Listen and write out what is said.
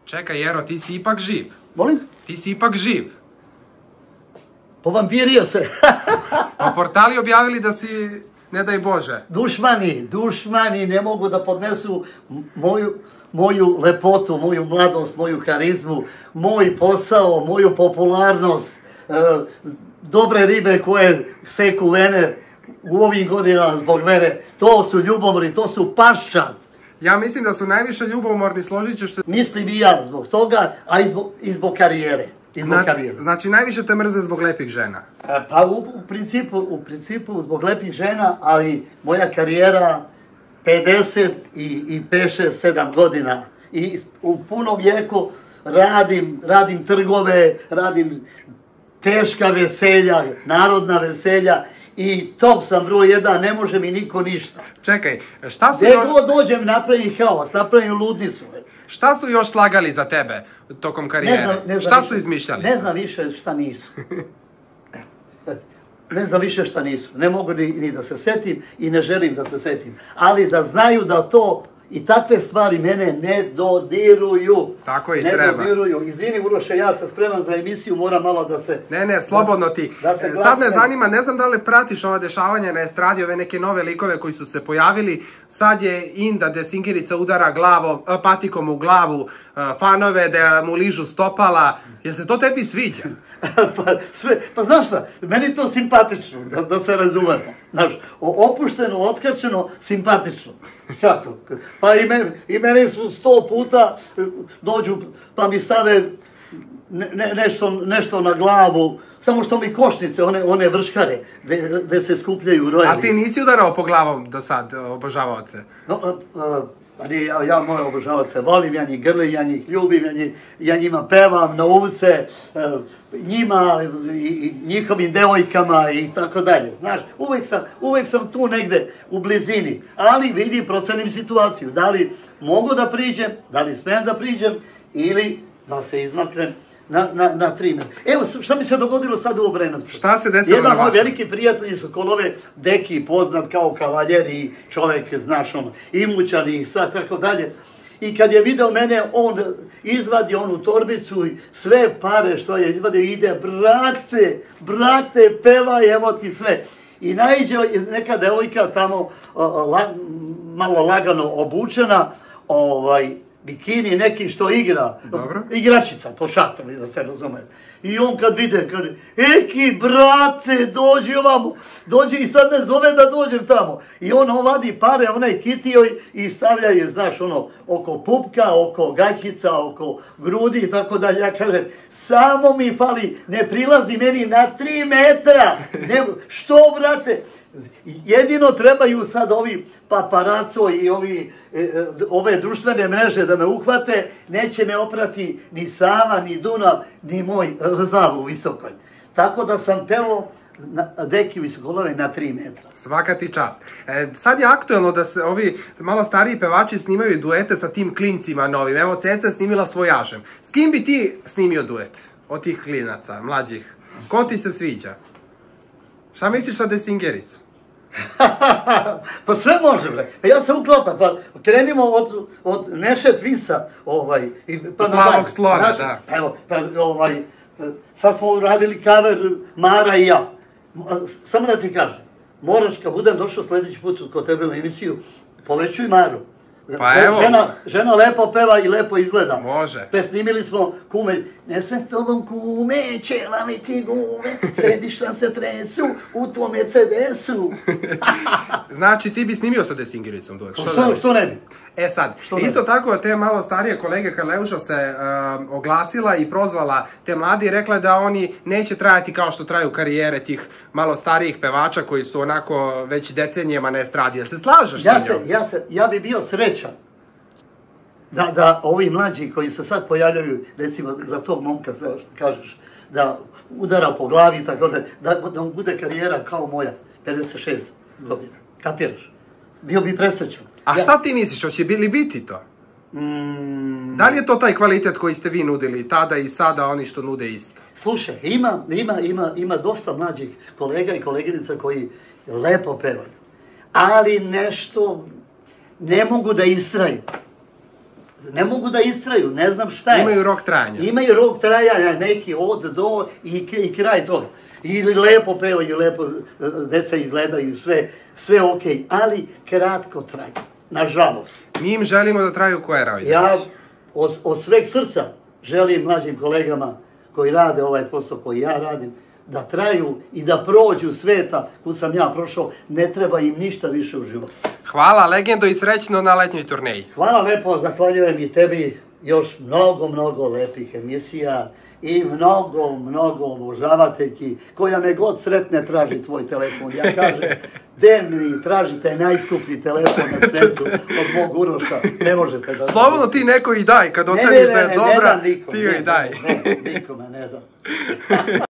Čekaj, Jero, ti si ipak živ. Molim? Ti si ipak živ. Povampirio se. Pa portali objavili da si, ne daj Bože. Dušmani ne mogu da podnesu moju lepotu, moju mladost, moju karizmu, moj posao, moju popularnost, dobre ribe koje seku vene u ovim godinama zbog mene. To su ljubomori, to su paščad. Ja mislim da su najviše ljubomorni, složit ćeš se... Mislim i ja zbog toga, a i zbog karijere. Znači, najviše te mrze zbog lepih žena? Pa u principu zbog lepih žena, ali moja karijera 50 i 5-6-7 godina. I u punom vijeku radim trgove, radim teška veselja, narodna veselja i top sam broj 1, ne može mi niko ništa. Čekaj, šta su još... Gdje god dođem napravim haos, napravim ludnicu. Šta su još slagali za tebe tokom karijere? Šta su izmišljali? Ne znam više šta nisu. Ne znam više šta nisu. Ne mogu ni da se setim i ne želim da se setim. Ali da znaju da to i takve stvari mene ne dodiruju. Tako i treba. Ne dodiruju. Izvini Uroše, ja sam spreman za emisiju, moram malo da se... Ne, slobodno ti. Sad me zanima, ne znam da li pratiš ova dešavanja na estradi, ove neke nove likove koji su se pojavili. Sad je Inda gde Singerica udara patikom u glavu fanove, da mu ližu stopala. Jel se to tebi sviđa? Pa znaš šta, meni to simpatično, da se razumemo. Znaš, opušteno, otkačeno, simpatično. Kako? Pa i meni su 100 puta dođu pa mi stave nešto na glavu, samo što mi košnice, one vrškare, gde se skupljaju rojevi. A ti nisi udarao po glavom do sad obožavaoce? Ja moje obožavaoce volim, ja njih grlim, ja njih ljubim, ja njima pevam na ulice, njima i njihovim devojkama i tako dalje. Znaš, uvek sam tu negde u blizini, ali vidim, procenim situaciju. Da li mogu da priđem, da li smijem da priđem ili da se izmaknem na 3 metra. Evo, šta mi se dogodilo sad u Obrenovcu? Šta se desilo na Jedan moj vašem? veliki prijatelj su Kolove Deki, poznat kao kavaljer i čovek, znaš, imućan i sva tako dalje. I kad je video mene, on izvadi onu torbicu i sve pare što je izvadio ide, brate, pevaj, evo ti sve. I naiđe neka devojka tamo, malo lagano obučena, bikini neki što igra, igračica po šatovi, da se razume. I on kad vide, kaže, eki brate, dođi ovamo, dođi i sad me zove da dođem tamo. I on vadi pare, onaj kitio i stavlja je, znaš, oko pupka, oko gaćica, oko grudi i tako dalje. Ja kažem, samo mi fali, ne prilazi meni na 3 metra. Što, brate? Jedino trebaju sad ovi paparaco i ove društvene mreže da me uhvate, neće me oprati ni Sava, ni Dunav, ni moj Rzav u Visokoj. Tako da sam pevao Deki Visokolove na 3 metra. Svaka ti čast. Sad je aktuelno da se ovi malo stariji pevači snimaju duete sa tim klincima novim. Evo, Ceca je snimila Svojažem. S kim bi ti snimio duet od tih klinaca, mlađih? Ko ti se sviđa? Šta misliš sa Desingericom? Pa sve može, bre. Pa ja se uklopam, pa krenimo od Nešet Visa, Plavog slona, da. Evo, sad smo uradili kaver Mara i ja. Samo da ti kažem, moraš kad budem došao sljedeći put kod tebe u emisiju, povećuj Maru. Pa evo. Žena lepo peva i lepo izgleda. Može. Presnimili smo Kume. Ne sve s tobom kume, ćela mi ti gume, sedišta se tresu u tvom Mercedesu. Znači ti bi snimio sa Desingericom duet? Što ne bi? E sad, isto tako te malo starije kolege Karleuša se oglasila i prozvala te mlade i rekla da oni neće trajati kao što traju karijere tih malo starijih pevača koji su onako već decenijama na estradi. Jel se slažeš sa njom? Ja bi bio srećan da ovi mlađi koji se sad pojavljaju, recimo za tog momka, što kažeš, da udara po glavi i tako da mu bude karijera kao moja, 56 godina. Kapiraš? Bio bi presrećan. A šta ti misliš, hoće li biti to? Da li je to taj kvalitet koji ste vi nudili tada i sada, oni što nude isto? Slušaj, ima dosta mlađih kolega i koleginica koji lepo pevaju, ali nešto ne mogu da istraju. ne mogu da istraju, ne znam šta je. Imaju rok trajanja. Imaju rok trajanja, neki od, do i kraj toga. I lepo pevaju, lepo deca izgledaju, sve okej, ali kratko traju, nažalost. Mi im želimo da traju koje rođenje. Ja od sveg srca želim mlađim kolegama koji rade ovaj posao koji ja radim, da traju i da prođu sveta kud sam ja prošao, ne treba im ništa više u životu. Hvala, legendo, i srećno na letnjoj turneji. Hvala lepo, zahvaljujem i tebi još mnogo lepih emisija i mnogo obožavateljki koja me god sretne traži tvoj telefon. Ja kažem, Deni, tražite najskuplji telefon na svetu od mog Uroša, ne možete da... Slobodno ti neko i daj, kad oceniš da je dobra, ti joj i daj. Ne, nikome ne dam.